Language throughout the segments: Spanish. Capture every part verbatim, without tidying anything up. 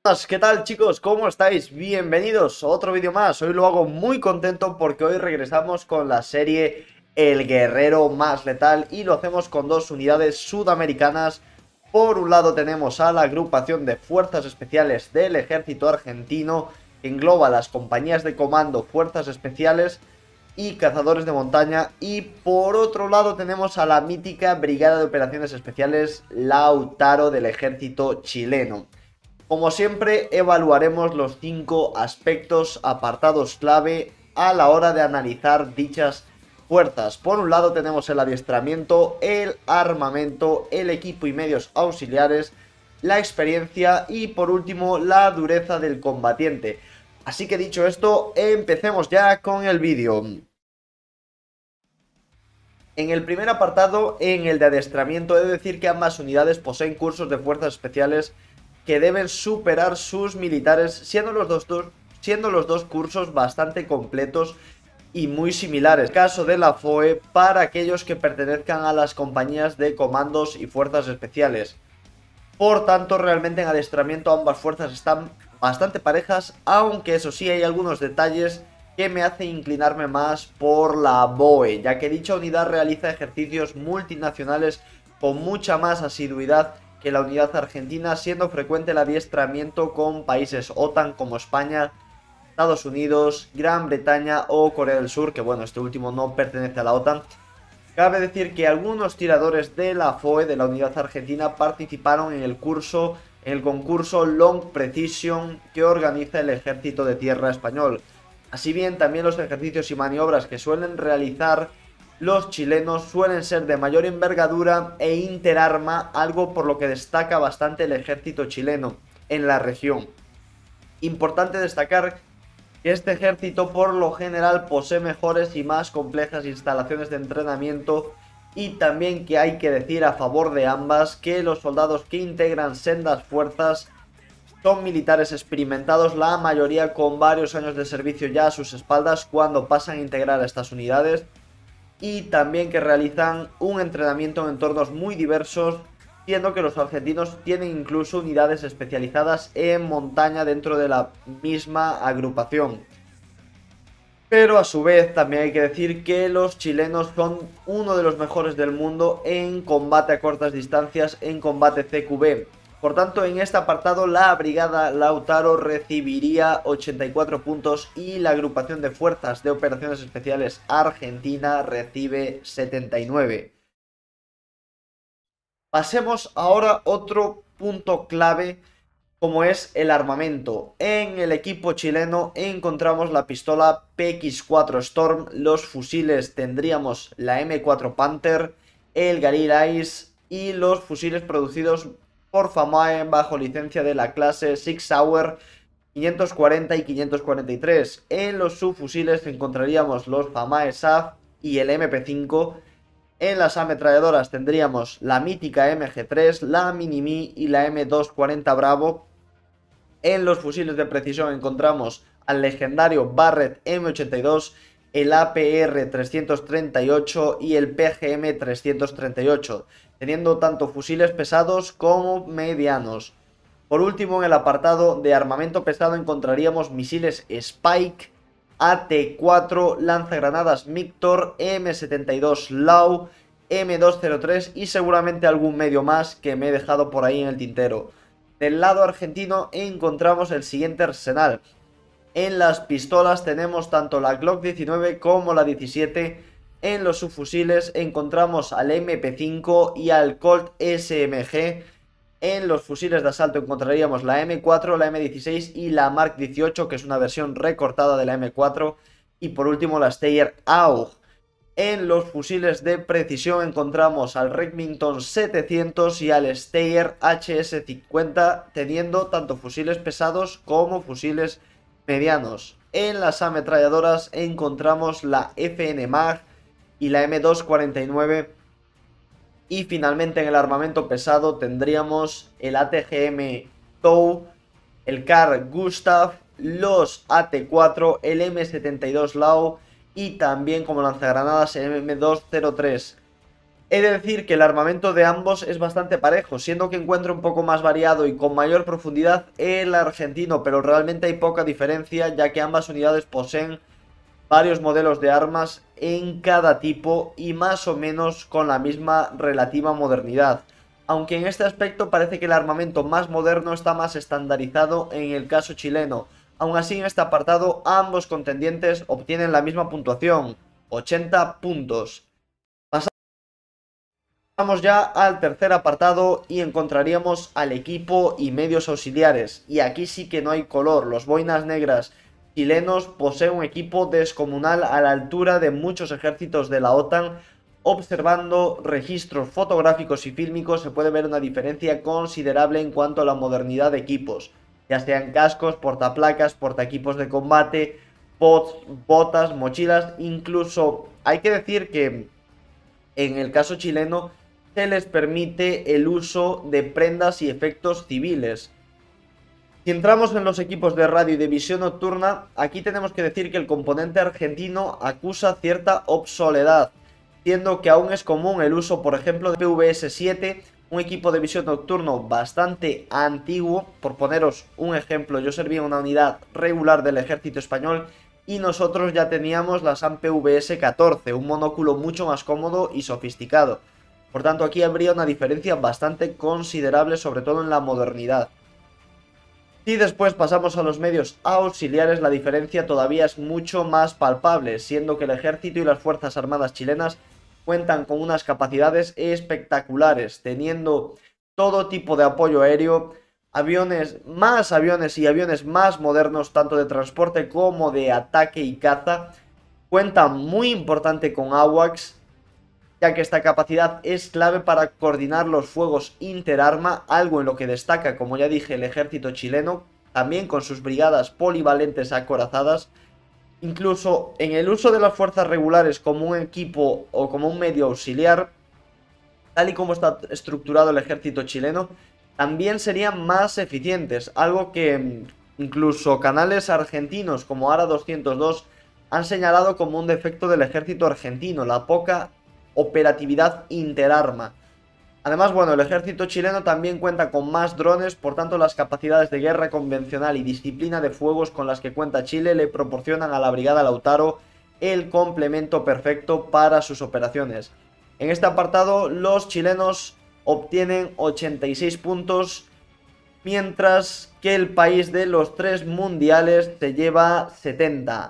¿Qué tal, chicos? ¿Cómo estáis? Bienvenidos a otro vídeo más. Hoy lo hago muy contento porque hoy regresamos con la serie El Guerrero Más Letal y lo hacemos con dos unidades sudamericanas. Por un lado tenemos a la agrupación de fuerzas especiales del ejército argentino, que engloba las compañías de comando, fuerzas especiales y cazadores de montaña. Y por otro lado tenemos a la mítica brigada de operaciones especiales Lautaro del ejército chileno. Como siempre, evaluaremos los cinco aspectos, apartados clave a la hora de analizar dichas fuerzas. Por un lado tenemos el adiestramiento, el armamento, el equipo y medios auxiliares, la experiencia y por último la dureza del combatiente. Así que dicho esto, empecemos ya con el vídeo. En el primer apartado, en el de adiestramiento, he de decir que ambas unidades poseen cursos de fuerzas especiales que deben superar sus militares, siendo los dos, dos, siendo los dos cursos bastante completos y muy similares. Caso de la F O E para aquellos que pertenezcan a las compañías de comandos y fuerzas especiales. Por tanto, realmente en adiestramiento ambas fuerzas están bastante parejas, aunque eso sí hay algunos detalles que me hacen inclinarme más por la B O E, ya que dicha unidad realiza ejercicios multinacionales con mucha más asiduidad que la unidad argentina, siendo frecuente el adiestramiento con países OTAN como España, Estados Unidos, Gran Bretaña o Corea del Sur, que bueno, este último no pertenece a la OTAN. Cabe decir que algunos tiradores de la F O E de la unidad argentina participaron en el curso, en el concurso Long Precision que organiza el Ejército de Tierra español. Así bien, también los ejercicios y maniobras que suelen realizar los chilenos suelen ser de mayor envergadura e interarma, algo por lo que destaca bastante el ejército chileno en la región. Importante destacar que este ejército por lo general posee mejores y más complejas instalaciones de entrenamiento, y también que hay que decir a favor de ambas que los soldados que integran sendas fuerzas son militares experimentados, la mayoría con varios años de servicio ya a sus espaldas cuando pasan a integrar a estas unidades, y también que realizan un entrenamiento en entornos muy diversos, siendo que los argentinos tienen incluso unidades especializadas en montaña dentro de la misma agrupación. Pero a su vez también hay que decir que los chilenos son uno de los mejores del mundo en combate a cortas distancias, en combate C Q B. Por tanto, en este apartado la brigada Lautaro recibiría ochenta y cuatro puntos y la agrupación de fuerzas de operaciones especiales argentina recibe setenta y nueve. Pasemos ahora a otro punto clave, como es el armamento. En el equipo chileno encontramos la pistola P X cuatro Storm, los fusiles tendríamos la M cuatro Panther, el Galil Ice y los fusiles producidos por Famae bajo licencia de la clase Sig Sauer quinientos cuarenta y quinientos cuarenta y tres. En los subfusiles encontraríamos los Famae S A F y el M P cinco. En las ametralladoras tendríamos la mítica M G tres, la Mini-Me y la M doscientos cuarenta Bravo. En los fusiles de precisión encontramos al legendario Barrett M ochenta y dos, el A P R trescientos treinta y ocho y el P G M trescientos treinta y ocho, teniendo tanto fusiles pesados como medianos. Por último, en el apartado de armamento pesado encontraríamos misiles Spike, A T cuatro, lanzagranadas Mictor, M setenta y dos Lau, M doscientos tres y seguramente algún medio más que me he dejado por ahí en el tintero. Del lado argentino encontramos el siguiente arsenal. En las pistolas tenemos tanto la Glock diecinueve como la diecisiete. En los subfusiles encontramos al M P cinco y al Colt S M G. En los fusiles de asalto encontraríamos la M cuatro, la M dieciséis y la Mark dieciocho, que es una versión recortada de la M cuatro. Y por último la Steyr A U G. En los fusiles de precisión encontramos al Remington setecientos y al Steyr H S cincuenta, teniendo tanto fusiles pesados como fusiles medianos. En las ametralladoras encontramos la F N Mag y la M doscientos cuarenta y nueve. Y finalmente en el armamento pesado tendríamos el A T G M Tou, el Carl Gustav, los A T cuatro, el M setenta y dos Lau y también como lanzagranadas el M doscientos tres. He de decir que el armamento de ambos es bastante parejo, siendo que encuentro un poco más variado y con mayor profundidad el argentino, pero realmente hay poca diferencia, ya que ambas unidades poseen varios modelos de armas en cada tipo y más o menos con la misma relativa modernidad. Aunque en este aspecto parece que el armamento más moderno está más estandarizado en el caso chileno. Aún así, en este apartado ambos contendientes obtienen la misma puntuación, ochenta puntos. Pasamos ya al tercer apartado y encontraríamos al equipo y medios auxiliares. Y aquí sí que no hay color, los boinas negras chilenos poseen un equipo descomunal a la altura de muchos ejércitos de la OTAN. Observando registros fotográficos y fílmicos se puede ver una diferencia considerable en cuanto a la modernidad de equipos, ya sean cascos, portaplacas, portaequipos de combate, pods, botas, mochilas. Incluso hay que decir que en el caso chileno se les permite el uso de prendas y efectos civiles. Si entramos en los equipos de radio y de visión nocturna, aquí tenemos que decir que el componente argentino acusa cierta obsoledad, siendo que aún es común el uso, por ejemplo, de P V S siete, un equipo de visión nocturno bastante antiguo. Por poneros un ejemplo, yo servía en una unidad regular del ejército español y nosotros ya teníamos la SAM P V S catorce, un monóculo mucho más cómodo y sofisticado. Por tanto, aquí habría una diferencia bastante considerable, sobre todo en la modernidad. Si después pasamos a los medios auxiliares, la diferencia todavía es mucho más palpable, siendo que el ejército y las fuerzas armadas chilenas cuentan con unas capacidades espectaculares, teniendo todo tipo de apoyo aéreo, aviones, más aviones y aviones más modernos, tanto de transporte como de ataque y caza. Cuentan muy importante con AWACS, ya que esta capacidad es clave para coordinar los fuegos interarma, algo en lo que destaca, como ya dije, el ejército chileno, también con sus brigadas polivalentes acorazadas. Incluso en el uso de las fuerzas regulares como un equipo o como un medio auxiliar, tal y como está estructurado el ejército chileno, también serían más eficientes, algo que incluso canales argentinos como ARA doscientos dos han señalado como un defecto del ejército argentino, la poca operatividad interarma. Además, bueno, el ejército chileno también cuenta con más drones, por tanto las capacidades de guerra convencional y disciplina de fuegos con las que cuenta Chile le proporcionan a la brigada Lautaro el complemento perfecto para sus operaciones. En este apartado los chilenos obtienen ochenta y seis puntos, mientras que el país de los tres mundiales se lleva setenta.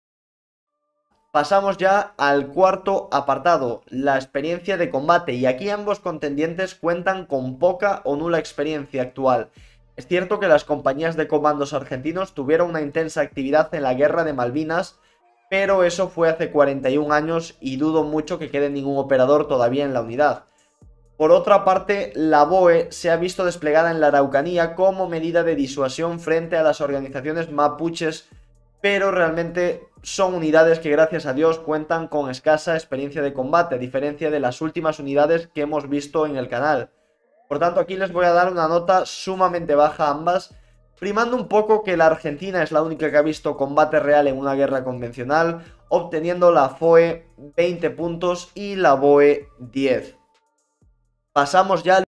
Pasamos ya al cuarto apartado, la experiencia de combate, y aquí ambos contendientes cuentan con poca o nula experiencia actual. Es cierto que las compañías de comandos argentinos tuvieron una intensa actividad en la guerra de Malvinas, pero eso fue hace cuarenta y un años y dudo mucho que quede ningún operador todavía en la unidad. Por otra parte, la B O E se ha visto desplegada en la Araucanía como medida de disuasión frente a las organizaciones mapuches, pero realmente son unidades que gracias a Dios cuentan con escasa experiencia de combate, a diferencia de las últimas unidades que hemos visto en el canal. Por tanto, aquí les voy a dar una nota sumamente baja a ambas, primando un poco que la Argentina es la única que ha visto combate real en una guerra convencional, obteniendo la F O E veinte puntos y la B O E diez. Pasamos ya al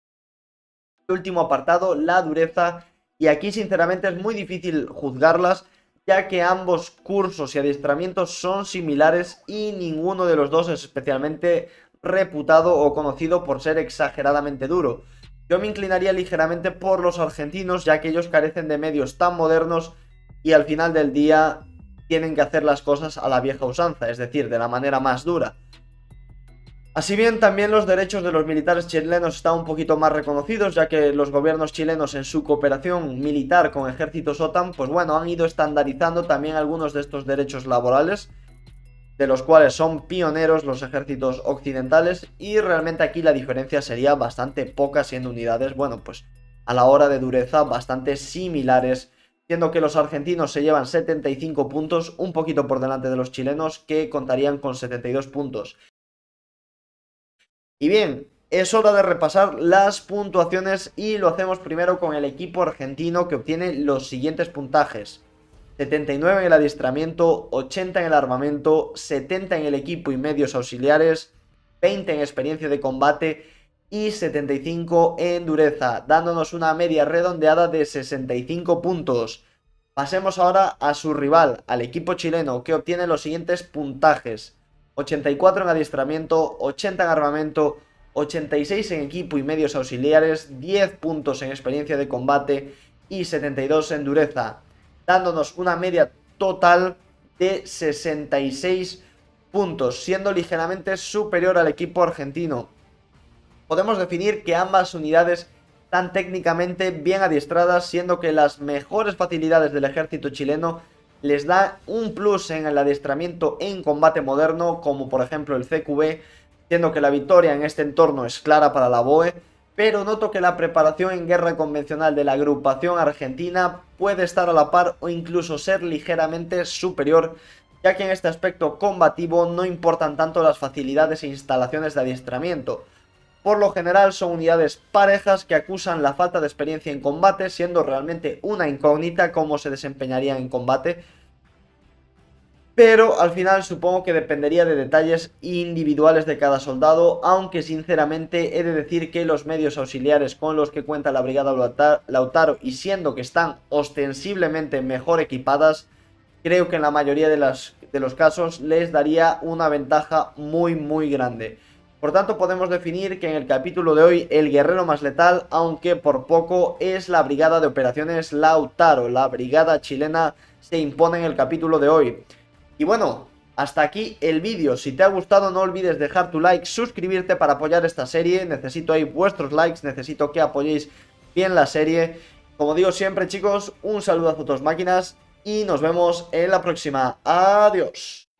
último apartado, la dureza, y aquí sinceramente es muy difícil juzgarlas, ya que ambos cursos y adiestramientos son similares y ninguno de los dos es especialmente reputado o conocido por ser exageradamente duro. Yo me inclinaría ligeramente por los argentinos, ya que ellos carecen de medios tan modernos y al final del día tienen que hacer las cosas a la vieja usanza, es decir, de la manera más dura. Así bien, también los derechos de los militares chilenos están un poquito más reconocidos, ya que los gobiernos chilenos en su cooperación militar con ejércitos OTAN, pues bueno, han ido estandarizando también algunos de estos derechos laborales, de los cuales son pioneros los ejércitos occidentales, y realmente aquí la diferencia sería bastante poca, siendo unidades, bueno, pues a la hora de dureza bastante similares, siendo que los argentinos se llevan setenta y cinco puntos, un poquito por delante de los chilenos, que contarían con setenta y dos puntos. Y bien, es hora de repasar las puntuaciones y lo hacemos primero con el equipo argentino, que obtiene los siguientes puntajes: setenta y nueve en el adiestramiento, ochenta en el armamento, setenta en el equipo y medios auxiliares, veinte en experiencia de combate y setenta y cinco en dureza, dándonos una media redondeada de sesenta y cinco puntos. Pasemos ahora a su rival, al equipo chileno, que obtiene los siguientes puntajes: ochenta y cuatro en adiestramiento, ochenta en armamento, ochenta y seis en equipo y medios auxiliares, diez puntos en experiencia de combate y setenta y dos en dureza, dándonos una media total de sesenta y seis puntos, siendo ligeramente superior al equipo argentino. Podemos definir que ambas unidades están técnicamente bien adiestradas, siendo que las mejores facilidades del ejército chileno les da un plus en el adiestramiento en combate moderno, como por ejemplo el C Q B, siendo que la victoria en este entorno es clara para la B O E, pero noto que la preparación en guerra convencional de la agrupación argentina puede estar a la par o incluso ser ligeramente superior, ya que en este aspecto combativo no importan tanto las facilidades e instalaciones de adiestramiento. Por lo general son unidades parejas que acusan la falta de experiencia en combate, siendo realmente una incógnita cómo se desempeñarían en combate. Pero al final supongo que dependería de detalles individuales de cada soldado, aunque sinceramente he de decir que los medios auxiliares con los que cuenta la brigada Lautaro, y siendo que están ostensiblemente mejor equipadas, creo que en la mayoría de, las, de los casos les daría una ventaja muy muy grande. Por tanto, podemos definir que en el capítulo de hoy el guerrero más letal, aunque por poco, es la brigada de operaciones Lautaro. La brigada chilena se impone en el capítulo de hoy. Y bueno, hasta aquí el vídeo. Si te ha gustado, no olvides dejar tu like, suscribirte para apoyar esta serie. Necesito ahí vuestros likes, necesito que apoyéis bien la serie. Como digo siempre, chicos, un saludo a todas máquinas y nos vemos en la próxima. Adiós.